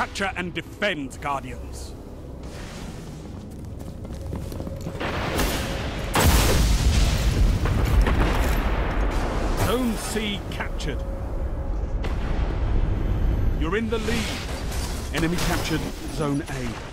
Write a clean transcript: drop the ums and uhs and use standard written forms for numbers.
Capture and defend, Guardians. Zone C captured. You're in the lead. Enemy captured Zone A.